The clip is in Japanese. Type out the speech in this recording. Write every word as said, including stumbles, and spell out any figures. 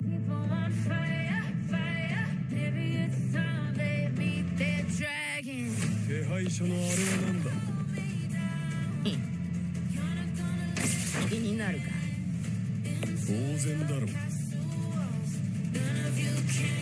手配書のあれは何だ。 気になるか。 当然だろう。